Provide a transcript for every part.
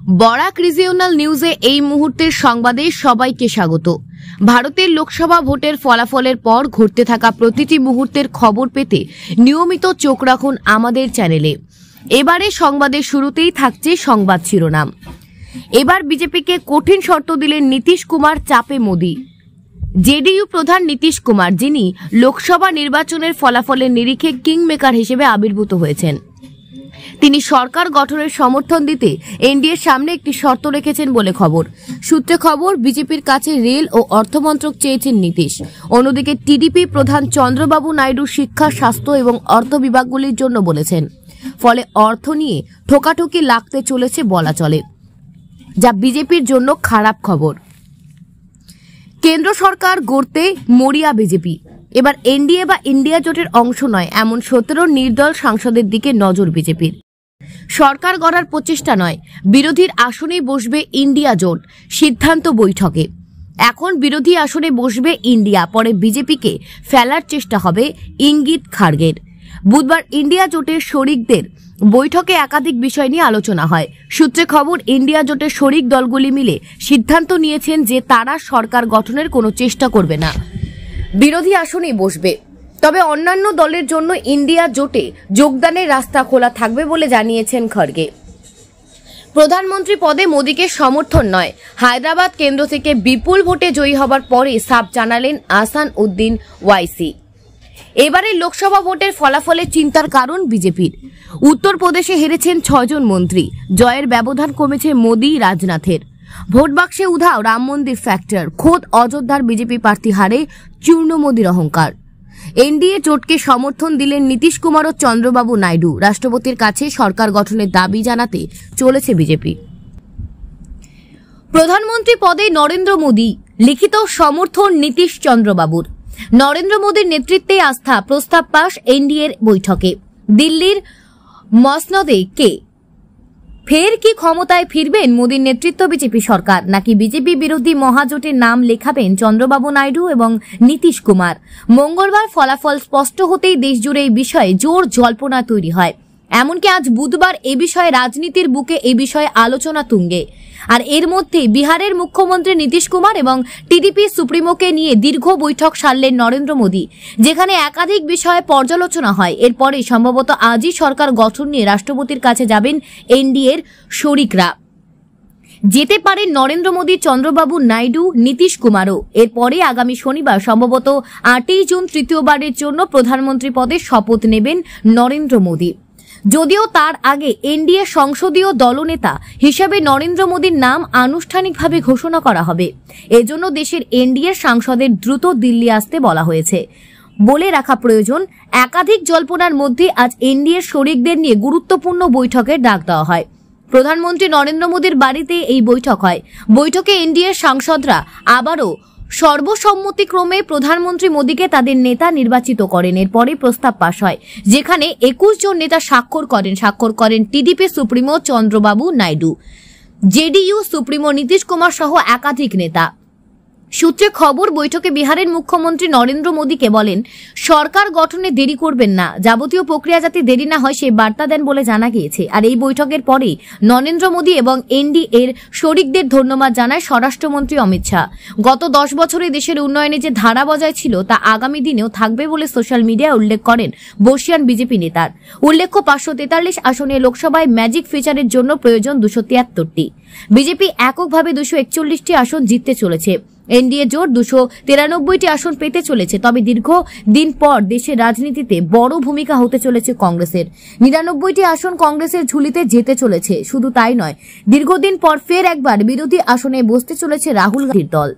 Barak regional নিউজে এই মুহূর্তের সংবাদে সবাইকে স্বাগত। ভারতের লোকসভা ভোটের ফলাফলের পর ঘটতে থাকা প্রতিটি মুহূর্তের খবর পেতে নিয়মিত চোখ রাখুন আমাদের চ্যানেলে। এবারে সংবাদের শুরুতেই থাকছে সংবাদ শিরোনাম। এবার বিজেপিকে কঠিন শর্ত দিলেন নীতিশ কুমার, চাপে মোদি। জেডিইউ প্রধান নীতিশ কুমার, যিনি লোকসভা নির্বাচনের ফলাফলের নিরিখে কিংমেকার হিসেবে আবির্ভূত হয়েছেন, তিনি সরকার গঠনের সমর্থন দিতে এনডিএর সামনে একটি শর্ত রেখেছেন বলে খবর। সূত্রে খবর, বিজেপির কাছে রেল ও অর্থমন্ত্রক চেয়েছেন নীতিশ। অন্যদিকে টিডিপি প্রধান চন্দ্রবাবু নাইডু শিক্ষা, স্বাস্থ্য এবং অর্থ বিভাগগুলির জন্য বলেছেন। ফলে অর্থ নিয়ে ঠোকাঠুকি লাগতে চলেছে বলা চলে, যা বিজেপির জন্য খারাপ খবর। কেন্দ্র সরকার গড়তে মরিয়া বিজেপি। এবার এনডিএ বা ইন্ডিয়া জোটের অংশ নয় এমন 17 নির্দল সাংসদের দিকে নজর বিজেপির। সরকার গড়ার প্রচেষ্টা নয়, বিরোধীর আসনেই বসবে ইন্ডিয়া জোট, সিদ্ধান্ত বৈঠকে। এখন বিরোধী আসনে বসবে ইন্ডিয়া, পরে বিজেপিকে ফেলার চেষ্টা হবে, ইঙ্গিত খার্গের। বুধবার ইন্ডিয়া জোটের শরিকদের বৈঠকে একাধিক বিষয় নিয়ে আলোচনা হয়। সূত্রে খবর, ইন্ডিয়া জোটের শরিক দলগুলি মিলে সিদ্ধান্ত নিয়েছেন যে তারা সরকার গঠনের কোনো চেষ্টা করবে না, বিরোধী আসনেই বসবে। তবে অন্যান্য দলের জন্য ইন্ডিয়া জোটে যোগদানের রাস্তা খোলা থাকবে বলে জানিয়েছেন খড়গে। প্রধানমন্ত্রী পদে মোদীকে সমর্থন নয়, হায়দ্রাবাদ কেন্দ্র থেকে বিপুল ভোটে জয়ী হবার পরে সাফ জানালেন আহসান উদ্দিন ওয়াইসি। এবারে লোকসভা ভোটের ফলাফলে চিন্তার কারণ বিজেপির। উত্তরপ্রদেশে হেরেছেন 6 জন মন্ত্রী, জয়ের ব্যবধান কমেছে মোদী রাজনাথের। ভোট বাক্সে উধাও রাম মন্দির ফ্যাক্টর, খোদ অযোধ্যার বিজেপি প্রার্থী হারে চূর্ণ মোদীর অহংকার। এনডিএ জোটকে সমর্থন দিলেন নীতিশ কুমার ও চন্দ্রবাবু নাইডু। রাষ্ট্রপতির কাছে সরকার গঠনের দাবি জানাতে চলেছে বিজেপি। প্রধানমন্ত্রী পদে নরেন্দ্র মোদী, লিখিত সমর্থন নীতিশ চন্দ্রবাবুর। নরেন্দ্র মোদীর নেতৃত্বে আস্থা প্রস্তাব পাশ এনডিএর বৈঠকে। দিল্লির মসনদে কে ফের কি ক্ষমতায় ফিরবেন মোদীর নেতৃত্ব বিজেপি সরকার, নাকি বিজেপি বিরোধী মহাজোটের নাম লেখাবেন চন্দ্রবাবু নাইডু এবং নীতিশ কুমার? মঙ্গলবার ফলাফল স্পষ্ট হতেই দেশজুড়ে এই বিষয়ে জোর জল্পনা তৈরি হয়। এমনকি আজ বুধবার এ বিষয়ে রাজনীতির বুকে এ বিষয়ে আলোচনা তুঙ্গে। আর এর মধ্যে বিহারের মুখ্যমন্ত্রী নীতিশ কুমার এবং টিডিপি সুপ্রিমোকে নিয়ে দীর্ঘ বৈঠক সারলেন নরেন্দ্র মোদী, যেখানে একাধিক বিষয়ে পর্যালোচনা হয়। এরপরে সম্ভবত আজই সরকার গঠন নিয়ে রাষ্ট্রপতির কাছে যাবেন এনডিএর শরিকরা। যেতে পারেন নরেন্দ্র মোদী, চন্দ্রবাবু নাইডু, নীতিশ কুমারও। এরপরে আগামী শনিবার সম্ভবত 8ই জুন তৃতীয়বারের জন্য প্রধানমন্ত্রী পদে শপথ নেবেন নরেন্দ্র মোদী। যদিও তার আগে এনডিএ সংসদীয় দলনেতা হিসেবে নরেন্দ্র মোদীর নাম আনুষ্ঠানিকভাবে ঘোষণা করা হবে। এজন্য দেশের এনডিএ সাংসদের দ্রুত দিল্লি আসতে বলা হয়েছে। বলে রাখা প্রয়োজন, একাধিক জল্পনার মধ্যে আজ এনডিএর শরিকদের নিয়ে গুরুত্বপূর্ণ বৈঠকের ডাক দেওয়া হয়। প্রধানমন্ত্রী নরেন্দ্র মোদীর বাড়িতে এই বৈঠক হয়। বৈঠকে এনডিএর সাংসদরা আবারও সর্বসম্মতিক্রমে প্রধানমন্ত্রী মোদীকে তাদের নেতা নির্বাচিত করেন। এরপরে প্রস্তাব পাশ হয়, যেখানে 21 জন নেতা স্বাক্ষর করেন TDP supremo Chandrababu Naidu, JDU supremo Nitish Kumar সহ একাধিক নেতা। সূত্রে খবর, বৈঠকে বিহারের মুখ্যমন্ত্রী নরেন্দ্র মোদীকে বলেন, সরকার গঠনে দেরি করবেন না, যাবতীয় প্রক্রিয়া যাতে দেরি না হয় সেই বার্তা দেন বলে জানা গিয়েছে। আর এই বৈঠকের পরেই নরেন্দ্র মোদী এবং এনডিএর শরিকদের ধন্যবাদ জানায় স্বরাষ্ট্রমন্ত্রী অমিত শাহ। গত 10 বছরে দেশের উন্নয়নে যে ধারা বজায় ছিল তা আগামী দিনেও থাকবে বলে সোশ্যাল মিডিয়ায় উল্লেখ করেন বর্ষিয়ান বিজেপি নেতার। উল্লেখ্য, 543 আসনে লোকসভায় ম্যাজিক ফিচারের জন্য প্রয়োজন 273টি। বিজেপি এককভাবে 241টি আসন জিততে চলেছে। এনডিএ জোট 293টি আসন পেতে চলেছে। তবে দীর্ঘ দিন পর দেশের রাজনীতিতে বড় ভূমিকা হতে চলেছে কংগ্রেসের। 99টি আসন কংগ্রেসের ঝুলিতে যেতে চলেছে। শুধু তাই নয়, দীর্ঘদিন পর ফের একবার বিরোধী আসনে বসতে চলেছে রাহুল গান্ধীর দল।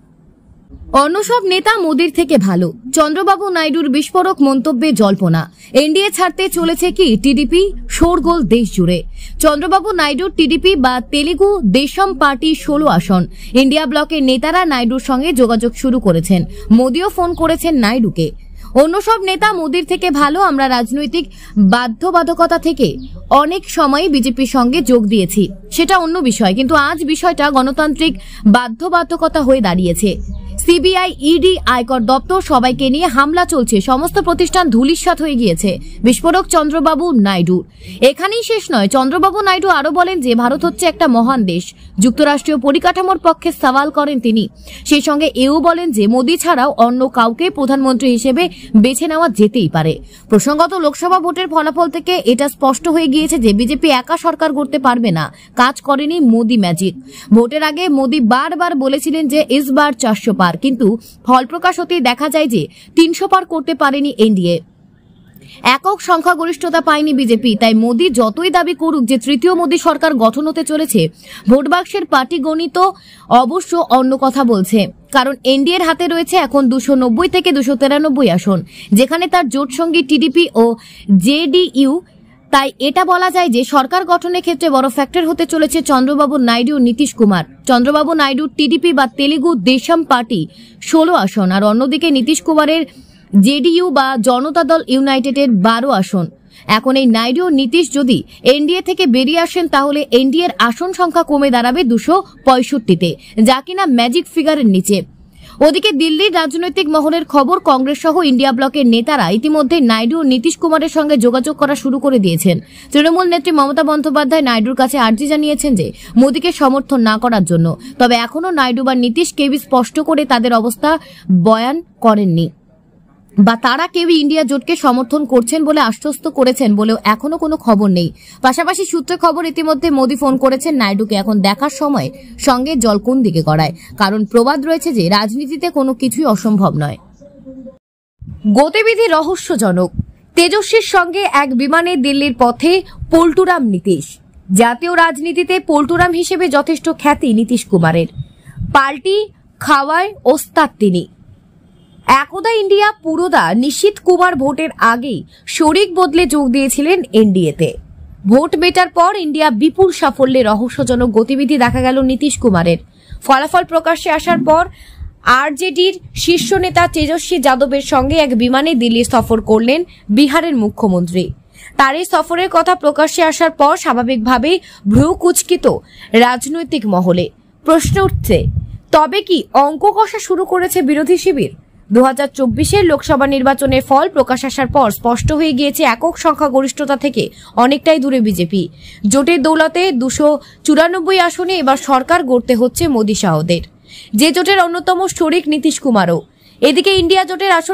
অন্য সব নেতা মোদীর থেকে ভালো, চন্দ্রবাবু নাইডুর বিস্ফোরক মন্তব্যে জল্পনা। এনডিএ ছাড়তে চলেছে কি টিডিপি? শোরগোল দেশ জুড়ে। চন্দ্রবাবু নাইডুর টিডিপি বা তেলেগু দেশম পার্টি 16 আসন। ইন্ডিয়া ব্লকের নেতারা নাইডুর সঙ্গে যোগাযোগ শুরু করেছেন। মোদীও ফোন করেছেন নাইডুকে। অন্য সব নেতা মোদীর থেকে ভালো। আমরা রাজনৈতিক বাধ্যবাধকতা থেকে অনেক সময় বিজেপির সঙ্গে যোগ দিয়েছি, সেটা অন্য বিষয়, কিন্তু আজ বিষয়টা গণতান্ত্রিক বাধ্যবাধকতা হয়ে দাঁড়িয়েছে। সিবিআই, ইডি, আয়কর দপ্তর সবাইকে নিয়ে হামলা চলছে। সমস্ত প্রতিষ্ঠান ধূলিসাৎ হয়ে গিয়েছে। বিস্ফোরক চন্দ্রবাবু নাইডু। এখানেই শেষ নয়, চন্দ্রবাবু নাইডু আরো বলেন যে ভারত হচ্ছে একটা মহান দেশ। যুক্তরাষ্ট্রীয় পরিকাঠামোর পক্ষে সওয়াল করেন তিনি। সেই সঙ্গে এও বলেন যে মোদী ছাড়াও অন্য কাউকে প্রধানমন্ত্রী হিসেবে বেছে নেওয়া যেতেই পারে। প্রসঙ্গত লোকসভা ভোটের ফলাফল থেকে এটা স্পষ্ট হয়ে গিয়েছে যে বিজেপি একা সরকার করতে পারবে না। কাজ করেনি মোদী ম্যাজিক। ভোটের আগে মোদী বারবার বলেছিলেন যে ইসবার 400 পার, কিন্তু ফল প্রকাশ হতেই দেখা যায় যে 300 পার করতে পারেনি এনডিএ। একক সংখ্যাগরিষ্ঠতা পায়নি বিজেপি। তাই মোদী যতই দাবি করুক যে তৃতীয় মোদী সরকার গঠন হতে চলেছে, ভোট বাক্সের পার্টি গণিত অবশ্য অন্য কথা বলছে। কারণ এনডিএর হাতে রয়েছে এখন 290 থেকে 293 আসন, যেখানে তার জোট সঙ্গী টিডিপি ও জেডিইউ। তাই এটা বলা যায় যে সরকার গঠনের ক্ষেত্রে বড় ফ্যাক্টর হতে চলেছে চন্দ্রবাবু নাইডু ও নীতিশ কুমার। চন্দ্রবাবু নাইডু টিডিপি বা তেলেগু দেশম পার্টি 16 আসন, আর অন্যদিকে নীতিশ কুমারের জেডিইউ বা জনতা দল ইউনাইটেডের 12 আসন। এখন এই নাইডু ও নীতিশ যদি এনডিএ থেকে বেরিয়ে আসেন, তাহলে এনডিএর আসন সংখ্যা কমে দাঁড়াবে 265-তে, যা কিনা ম্যাজিক ফিগারের নিচে। ওদিকে দিল্লির রাজনৈতিক মহলের খবর, কংগ্রেস সহ ইন্ডিয়া ব্লকের নেতারা ইতিমধ্যে নাইডু ও নীতিশ কুমারের সঙ্গে যোগাযোগ করা শুরু করে দিয়েছেন। তৃণমূল নেত্রী মমতা বন্দ্যোপাধ্যায় নাইডুর কাছে আর্জি জানিয়েছেন যে মোদীকে সমর্থন না করার জন্য। তবে এখনো নাইডু বা নীতিশ কেউই স্পষ্ট করে তাদের অবস্থা বয়ান করেননি, বা তারা কেউই ইন্ডিয়া জোটকে সমর্থন করছেন বলে আশ্বস্ত করেছেন বলেও এখনো কোনো খবর নেই। পাশাপাশি সূত্রে খবর, ইতিমধ্যে মোদী ফোন করেছেন নাইডুকে। এখন দেখার সময় সঙ্গে জল কোন দিকে গড়ায়, কারণ প্রবাদ রয়েছে যে রাজনীতিতে কোনো কিছুই অসম্ভব নয়। গতিবিধি রহস্যজনক। তেজস্বীর সঙ্গে এক বিমানে দিল্লির পথে পল্টুরাম নীতিশ। জাতীয় রাজনীতিতে পল্টুরাম হিসেবে যথেষ্ট খ্যাতি নীতিশ কুমারের। পাল্টি খাওয়ায় ওস্তাদ তিনি। একদা ইন্ডিয়া পুরোদা নিশীথ কুমার ভোটের আগেই শরিক বদলে যোগ দিয়েছিলেন এনডিএতে। ভোট মেটার পর ইন্ডিয়া বিপুল সাফল্যে রহস্যজনক গতিবিধি দেখা গেল নীতিশ কুমারের। ফলাফল প্রকাশ্যে আসার পর আরজেডির শীর্ষ নেতা তেজস্বী যাদবের সঙ্গে এক বিমানে দিল্লি সফর করলেন বিহারের মুখ্যমন্ত্রী। তার এই সফরের কথা প্রকাশ্যে আসার পর স্বাভাবিকভাবেই ভ্রু কুঁচকিত রাজনৈতিক মহলে। প্রশ্ন উঠছে, তবে কি অঙ্ক কষা শুরু করেছে বিরোধী শিবির? 2024-এর লোকসভা নির্বাচনের ফল প্রকাশ আসার পর স্পষ্ট হয়ে গিয়েছে একক সংখ্যাগরিষ্ঠতা থেকে অনেকটাই দূরে বিজেপি। জোটের দৌলতে 294 আসনে এবার সরকার গড়তে হচ্ছে মোদী শাহদের, যে জোটের অন্যতম শরিক নীতিশ কুমারও। এদিকে ইন্ডিয়া জোটের আসন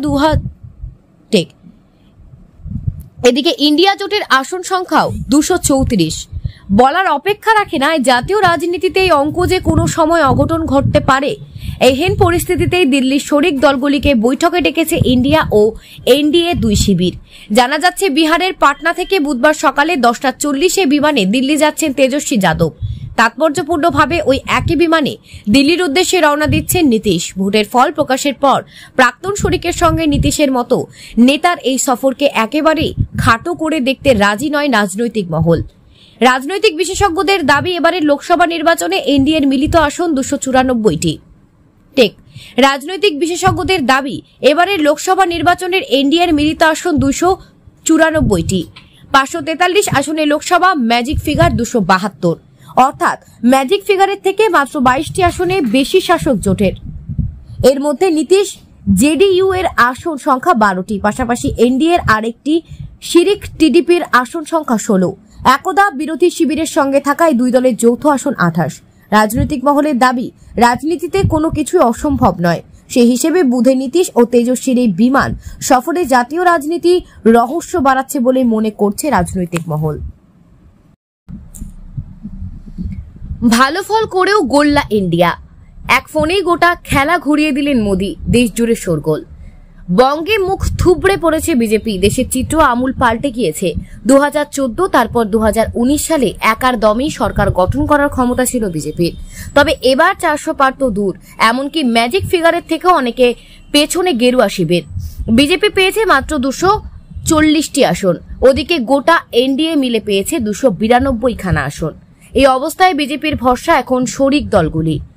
সংখ্যাও 234। বলার অপেক্ষা রাখে না জাতীয় রাজনীতিতে এই অঙ্ক যে কোনো সময় অঘটন ঘটতে পারে। এহেন পরিস্থিতিতেই দিল্লির শরিক দলগুলিকে বৈঠকে ডেকেছে ইন্ডিয়া ও এনডিএ দুই শিবির। জানা যাচ্ছে বিহারের পাটনা থেকে বুধবার সকালে 10:40 বিমানে দিল্লি যাচ্ছেন তেজস্বী যাদব। তাৎপর্যপূর্ণভাবে ওই একই বিমানে দিল্লির উদ্দেশ্যে রওনা দিচ্ছেন নীতিশ। ভোটের ফল প্রকাশের পর প্রাক্তন শরিকের সঙ্গে নীতিশের মতো নেতার এই সফরকে একেবারেই খাটো করে দেখতে রাজি নয় রাজনৈতিক মহল। রাজনৈতিক বিশেষজ্ঞদের দাবি, এবারের লোকসভা নির্বাচনে এনডিএর মিলিত আসন 294টি। রাজনৈতিক বিশেষজ্ঞদের দাবি, এবারের লোকসভা নির্বাচনের এনডিএর মিলিত আসন 294টি। 543 আসনে লোকসভা, ম্যাজিক ফিগার 272। অর্থাৎ ম্যাজিক ফিগারের থেকে মাত্র 22টি আসনে বেশি শাসক জোটের। এর মধ্যে নীতিশ জেডিইউ এর আসন সংখ্যা 12টি, পাশাপাশি এনডিএর আরেকটি শিরিক টিডিপির আসন সংখ্যা 16। একদা বিরোধী শিবিরের সঙ্গে থাকায় দুই দলের যৌথ আসন 28। রাজনৈতিক মহলের দাবি, রাজনীতিতে কোনো কিছুই অসম্ভব নয়। সেই হিসেবে বুধে নীতিশ ও তেজস্বীর এই বিমান সফরে জাতীয় রাজনীতি রহস্য বাড়াচ্ছে বলে মনে করছে রাজনৈতিক মহল। ভালো ফল করেও গোল্লা ইন্ডিয়া। এক ফোনেই গোটা খেলা ঘুরিয়ে দিলেন মোদী। দেশ জুড়ে শোরগোল। বঙ্গে মুখ থুবড়ে পড়েছে বিজেপি। দেশের চিত্র আমূল পাল্টে গিয়েছে। 2014 তারপর 2019 সালে একার দমেই সরকার গঠন করার ক্ষমতা ছিল বিজেপির। তবে এবার 400 পার তো দূর, এমনকি ম্যাজিক ফিগারের থেকেও অনেকে পেছনে গেরুয়া শিবির। বিজেপি পেয়েছে মাত্র 240টি আসন, ওদিকে গোটা এনডিএ মিলে পেয়েছে 292খানা আসন। এই অবস্থায় বিজেপির ভরসা এখন শরিক দলগুলি।